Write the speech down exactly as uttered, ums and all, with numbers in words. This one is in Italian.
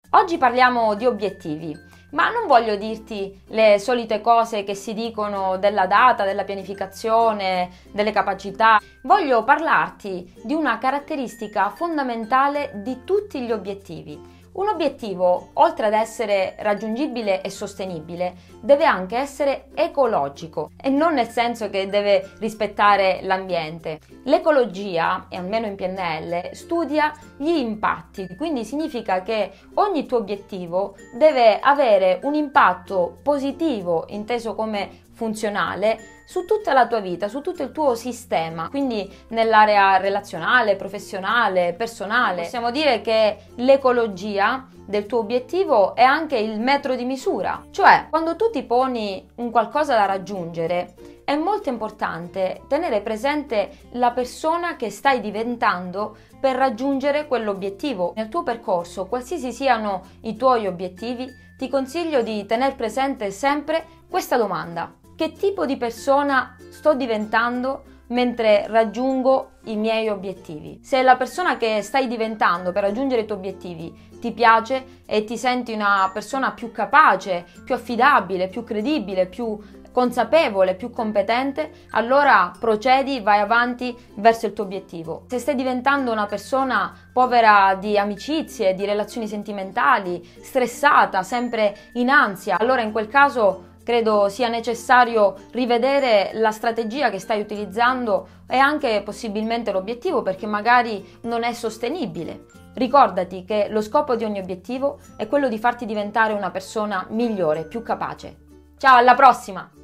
Oggi parliamo di obiettivi, ma non voglio dirti le solite cose che si dicono della data, della pianificazione, delle capacità. Voglio parlarti di una caratteristica fondamentale di tutti gli obiettivi. Un obiettivo, oltre ad essere raggiungibile e sostenibile, deve anche essere ecologico e non nel senso che deve rispettare l'ambiente. L'ecologia, e almeno in P N L, studia gli impatti, quindi significa che ogni tuo obiettivo deve avere un impatto positivo, inteso come funzionale, su tutta la tua vita, su tutto il tuo sistema, quindi nell'area relazionale, professionale, personale. Possiamo dire che l'ecologia del tuo obiettivo è anche il metro di misura, cioè quando tu ti poni un qualcosa da raggiungere è molto importante tenere presente la persona che stai diventando per raggiungere quell'obiettivo. Nel tuo percorso, qualsiasi siano i tuoi obiettivi, ti consiglio di tenere presente sempre questa domanda: che tipo di persona sto diventando mentre raggiungo i miei obiettivi? Se la persona che stai diventando per raggiungere i tuoi obiettivi ti piace e ti senti una persona più capace, più affidabile, più credibile, più consapevole, più competente, allora procedi, vai avanti verso il tuo obiettivo. Se stai diventando una persona povera di amicizie, di relazioni sentimentali, stressata, sempre in ansia, allora in quel caso credo sia necessario rivedere la strategia che stai utilizzando e anche possibilmente l'obiettivo, perché magari non è sostenibile. Ricordati che lo scopo di ogni obiettivo è quello di farti diventare una persona migliore, più capace. Ciao, alla prossima!